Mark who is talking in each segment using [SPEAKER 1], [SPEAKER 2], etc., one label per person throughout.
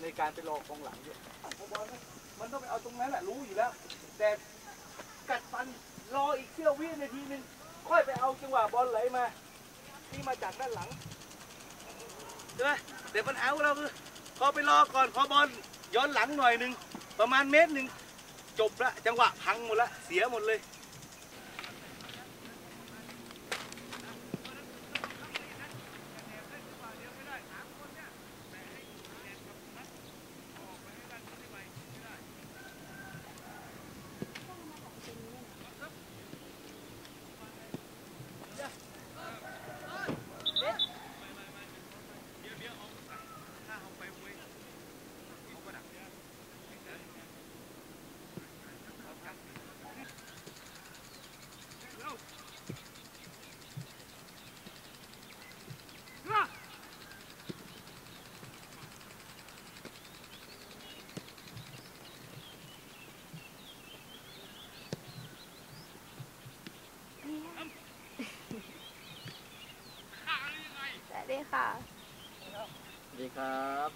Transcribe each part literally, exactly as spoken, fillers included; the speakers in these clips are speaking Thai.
[SPEAKER 1] ในการไปรอกองหลังด้วยบอลมันต้องไปเอาตรงนั้นแหละรู้อยู่แล้วแต่กัดฟันรออีกเสี้ยววินาทีนึงค่อยไปเอาจังหวะบอลไหลมาที่มาจากด้านหลังใช่ไหมเดี๋ยวปัญหาของเราคือพอไปรอก่อนพอบอลย้อนหลังหน่อยหนึ่งประมาณเมตรหนึ่งจบละจังหวะพังหมดละเสียหมดเลย
[SPEAKER 2] สวัสดีค่ะ
[SPEAKER 1] สวัสดีครับ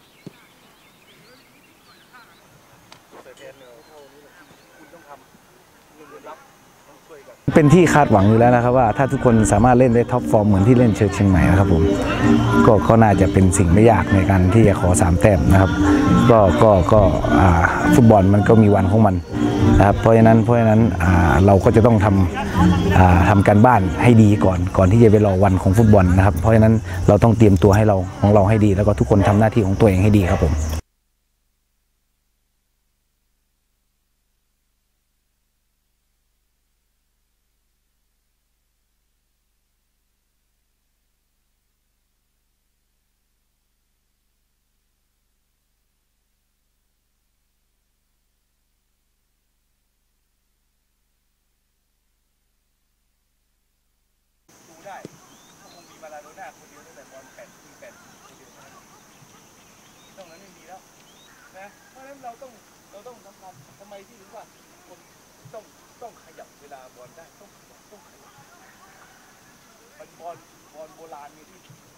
[SPEAKER 3] เป็นที่คาดหวังอยู่แล้วนะครับว่าถ้าทุกคนสามารถเล่นได้ท็อปฟอร์มเหมือนที่เล่นเชียงใหม่นะครับผมก็ก็น่าจะเป็นสิ่งไม่ยากในการที่จะขอสามแต้มนะครับก็ก็ก็ฟุตบอลมันก็มีวันของมันนะครับเพราะฉะนั้นเพราะฉะนั้นเราก็จะต้องทำทำการบ้านให้ดีก่อนก่อนที่จะไปรอวันของฟุตบอลนะครับเพราะฉะนั้นเราต้องเตรียมตัวให้เราของเราให้ดีแล้วก็ทุกคนทำหน้าที่ของตัวเองให้ดีครับผม
[SPEAKER 1] ได้คงมีมาลาโดน่าคนเดียวตั้งแต่บอลแปดปีแปดคนเดียวตรงนั้นไม่มีแล้วนะเพราะฉะนั้นเราต้องเราต้องทำงานทำไมที่ถึงว่าคนต้องต้องขยับเวลาบอลได้ต้องต้องขยับมันบอลบอลโบราณนี่ที่